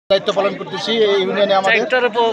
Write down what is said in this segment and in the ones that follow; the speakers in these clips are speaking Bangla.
দায়িত্ব পালন করতেছি এই ইউনিয়নে। আমাদের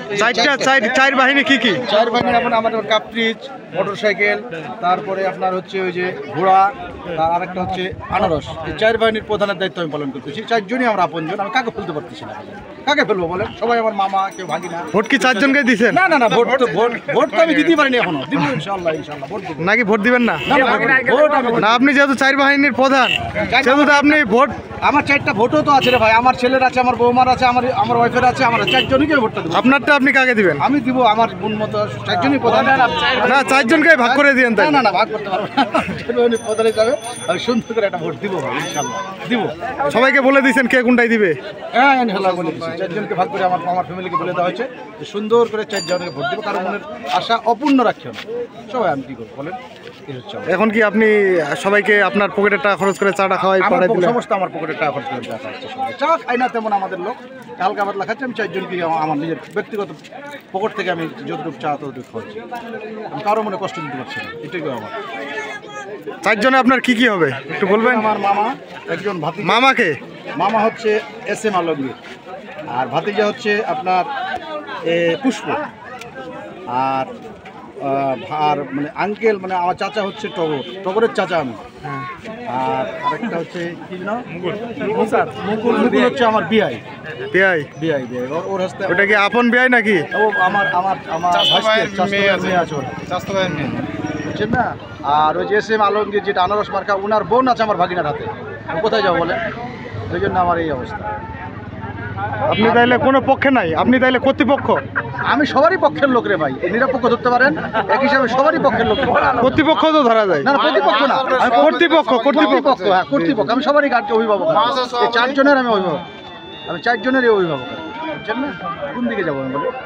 চার বাহিনী কি কি? চার বাহিনী আমাদের কাপ্রিজ, মোটরসাইকেল, তারপরে আপনার হচ্ছে ওই যে ঘোড়া, তার আরেকটা হচ্ছে আনারস। এই চার বাহিনীর প্রধানের দায়িত্ব আমি পালন করতেছি। চারজনই আমরা আপনজন। আমি কাকে ফেলতে পারতেছি না। কাকে ফেলবো বলেন? সবাই আমার মামা, কেউ ভাগিনা। ভোট কি চারজনকে দিচ্ছেন? না না না, ভোট তো আমি দিতে পারিনি এখনো। দিব ইনশাআল্লাহ ভোট দিব। নাকি ভোট দিবেন না? ভোট আমি না, আপনি যেহেতু চার বাহিনীর প্রধান সেহেতু তো আপনি ভোট। আমার 4টা ভোটও তো আছে রে ভাই। আমার ছেলের আছে, আমার বৌমার আছে, আমার ওয়াইফের আছে। আমরা চারজনকে ভোটটা দেবো। আপনারটা আপনি কাকে দিবেন? আমি দিব আমার বোন মতো। চারজনই প্রধান। না, চারজনকে ভাগ করে দিয়েন। তাই না না, ভাগ করতে পারবো না। প্রধান হিসাবে আমি সুন্দর করে একটা ভোট দিব ভাই, ইনশাআল্লাহ দিব। সবাইকে বলে দিয়েছেন কে কোনটাই দিবে? হ্যাঁ ইনশাআল্লাহ বলে দিচ্ছি। চারজনকে ভাগ করে আমার ফ্যামিলিকে বলে দেওয়া হয়েছে যে সুন্দর করে চারজনকে ভোট দিব। কারণ মনের আশা অপূর্ণ রাখিও না। সবাই আমি কি করবো বলেন? এখন কি আপনি সবাইকে আপনার পকেটের টাকা খরচ করে চাটা খাওয়াই পাঠাই দিলেন? সমস্ত আমার পকেটের টাকা খরচ করে চা খাচ্ছে। চা খাই না তেমন আমাদের লোক, হালকা পাতলা খাচ্ছে। আমি চারজনকে আমার নিজের ব্যক্তিগত পকেট থেকে আমি যতটুকু চা ততটুকু খাচ্ছি। আমি কারো মনে কষ্ট দিতে পারছি না। এটাই আমার। চারজনে আপনার কি কি হবে একটু বলবেন? আমার মামা, একজন ভাতিজা। মামাকে? মামা হচ্ছে SM আলমগীর, আর ভাতিজা হচ্ছে আপনার পুষ্প, আর মানে আঙ্কেল মানে আমার চাচা হচ্ছে টগরের চাচা আমি। আর আরেকটা হচ্ছে কি নাম, মুকুল হচ্ছে আমার বিআই। ওর হস্তে। ওটা কি আপন বিআই নাকি? ও আমার মেয়ে আছে বুঝছেন না। আর ওই যে SM আলমগীর যেটা আনারস মার্কা, ওনার বোন আছে আমার ভাগিনার হাতে। আমি কোথায় যাবো বলে? ওই জন্য আমার এই অবস্থা। আপনি তাইলে কোনো পক্ষে নাই, আপনি তাইলে কর্তৃপক্ষ? আমি সবারই পক্ষের লোক রে ভাই। নিরপেক্ষ ধরতে পারেন, এক হিসাবে সবারই পক্ষের লোক। কর্তৃপক্ষ তো ধরা যায় না, প্রতিপক্ষ না, কর্তৃপক্ষ। হ্যাঁ কর্তৃপক্ষ। আমি সবারই অভিভাবক। এই চারজনের আমি অভিভাবক। আমি চারজনেরই অভিভাবক। বুঝছেন না? কোন দিকে যাবো আমি বলে?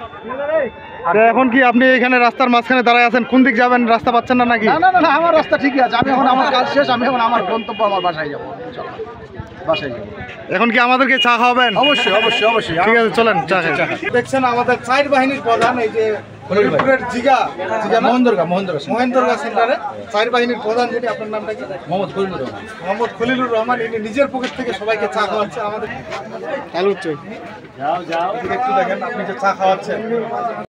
এখন কি আপনি এখানে রাস্তার মাঝখানে দাঁড়ায় আছেন? কোন দিক যাবেন? রাস্তা পাচ্ছেন না নাকি? না না না, আমার রাস্তা ঠিকই আছে। আমি এখন আমার কাজ শেষ। আমি এখন আমার গন্তব্য, আমার বাসায় যাবো। বাসায় যাবো। এখন কি আমাদেরকে চা খাওয়াবেন? অবশ্যই অবশ্যই অবশ্যই। ঠিক আছে, চলেন চা খাই। দেখছেন আমাদের চার বাহিনীর প্রধান, এই যে জিগা মহেন্দ্রগা সেন্টারে চার বাহিনীর প্রধান যিনি, আপনার নামটা কি? মোহাম্মদ খলিলুর রহমান। ইনি নিজের পকেট থেকে সবাইকে চা খাওয়াচ্ছে। আমাদের একটু দেখেন আপনি যে চা খাওয়াচ্ছেন।